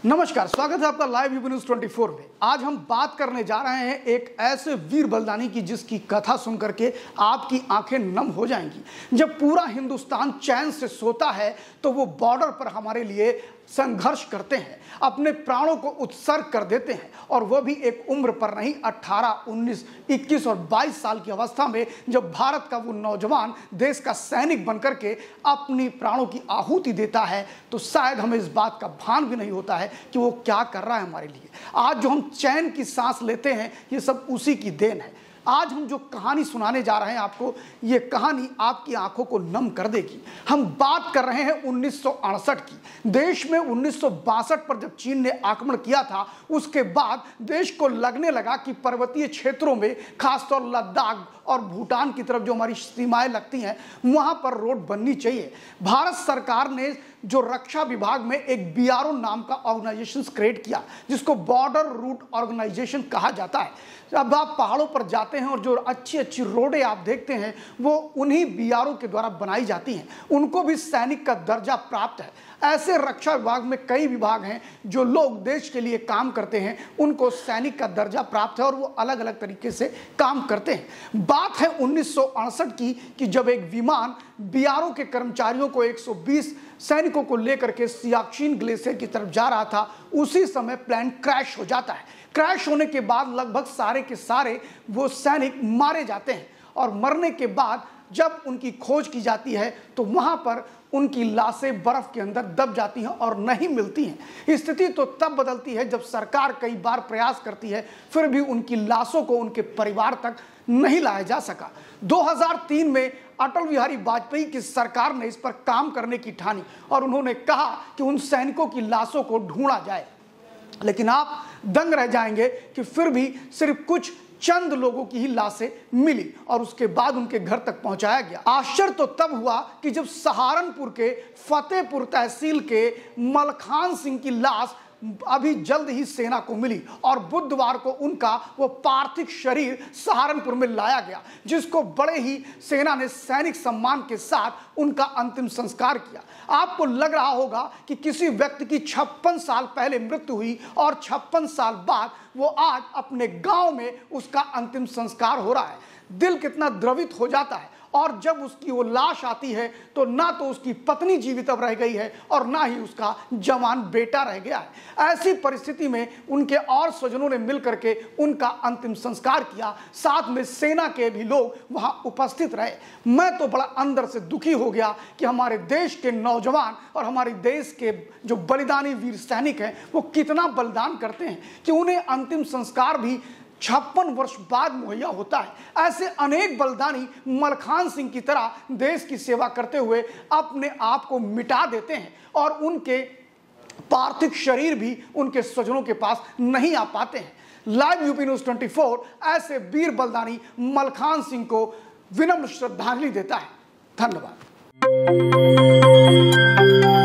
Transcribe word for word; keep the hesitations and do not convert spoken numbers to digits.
नमस्कार, स्वागत है आपका लाइव यूपी न्यूज़ चौबीस में। आज हम बात करने जा रहे हैं एक ऐसे वीर बलिदानी की जिसकी कथा सुन करके आपकी आंखें नम हो जाएंगी। जब पूरा हिंदुस्तान चैन से सोता है तो वो बॉर्डर पर हमारे लिए संघर्ष करते हैं, अपने प्राणों को उत्सर्ग कर देते हैं, और वह भी एक उम्र पर नहीं, अठारह, उन्नीस, इक्कीस और बाईस साल की अवस्था में, जब भारत का वो नौजवान देश का सैनिक बनकर के अपनी प्राणों की आहुति देता है तो शायद हमें इस बात का भान भी नहीं होता है कि वो क्या कर रहा है हमारे लिए। आज जो हम चैन की सांस लेते हैं ये सब उसी की देन है। आज हम जो कहानी सुनाने जा रहे हैं आपको, ये कहानी आपकी आंखों को नम कर देगी। हम बात कर रहे हैं उन्नीस सौ अड़सठ की। देश में उन्नीस सौ बासठ पर जब चीन ने आक्रमण किया था, उसके बाद देश को लगने लगा कि पर्वतीय क्षेत्रों में, खासतौर लद्दाख और भूटान की तरफ जो हमारी सीमाएं लगती हैं, वहां पर रोड बननी चाहिए। भारत सरकार ने जो रक्षा विभाग में एक बी आर ओ नाम का ऑर्गेनाइजेशन क्रिएट किया, जिसको बॉर्डर रूट ऑर्गेनाइजेशन कहा जाता है। अब आप पहाड़ों पर जाते हैं और जो अच्छी अच्छी रोडें आप देखते हैं वो उन्हीं बी आर ओ के द्वारा बनाई जाती हैं। उनको भी सैनिक का दर्जा प्राप्त है। ऐसे रक्षा विभाग में कई विभाग हैं जो लोग देश के लिए काम करते हैं, उनको सैनिक का दर्जा प्राप्त है और वो अलग अलग तरीके से काम करते हैं। बात है उन्नीस सौ अड़सठ की कि जब एक विमान बी आर ओ के कर्मचारियों को एक सौ बीस सैनिकों को लेकर के सियाचिन ग्लेशियर की तरफ जा रहा था, उसी समय प्लेन क्रैश हो जाता है। क्रैश होने के बाद लगभग सारे के सारे वो सैनिक मारे जाते हैं, और मरने के बाद जब उनकी खोज की जाती है तो वहां पर उनकी लाशें बर्फ के अंदर दब जाती हैं और नहीं मिलती हैं। स्थिति तो तब बदलती है जब सरकार कई बार प्रयास करती है, फिर भी उनकी लाशों को उनके परिवार तक नहीं लाया जा सका। दो हज़ार तीन में अटल बिहारी वाजपेयी की सरकार ने इस पर काम करने की ठानी और उन्होंने कहा कि उन सैनिकों की लाशों को ढूंढा जाए। लेकिन आप दंग रह जाएंगे कि फिर भी सिर्फ कुछ चंद लोगों की ही लाशें मिली और उसके बाद उनके घर तक पहुंचाया गया। आश्चर्य तो तब हुआ कि जब सहारनपुर के फतेहपुर तहसील के मलखान सिंह की लाश अभी जल्द ही सेना को मिली और बुधवार को उनका वो पार्थिव शरीर सहारनपुर में लाया गया, जिसको बड़े ही सेना ने सैनिक सम्मान के साथ उनका अंतिम संस्कार किया। आपको लग रहा होगा कि किसी व्यक्ति की छप्पन साल पहले मृत्यु हुई और छप्पन साल बाद वो आज अपने गांव में उसका अंतिम संस्कार हो रहा है। दिल कितना द्रवित हो जाता है। और जब उसकी वो लाश आती है तो ना तो उसकी पत्नी जीवित अब रह गई है और ना ही उसका जवान बेटा रह गया है। ऐसी परिस्थिति में उनके और स्वजनों ने मिलकर के उनका अंतिम संस्कार किया, साथ में सेना के भी लोग वहां उपस्थित रहे। मैं तो बड़ा अंदर से दुखी हो गया कि हमारे देश के नौजवान और हमारे देश के जो बलिदानी वीर सैनिक हैं वो कितना बलिदान करते हैं कि उन्हें अंतिम संस्कार भी छप्पन वर्ष बाद मुहैया होता है। ऐसे अनेक बलिदानी मलखान सिंह की तरह देश की सेवा करते हुए अपने आप को मिटा देते हैं और उनके पार्थिव शरीर भी उनके स्वजनों के पास नहीं आ पाते हैं। लाइव यूपी न्यूज़ चौबीस ऐसे वीर बलिदानी मलखान सिंह को विनम्र श्रद्धांजलि देता है। धन्यवाद।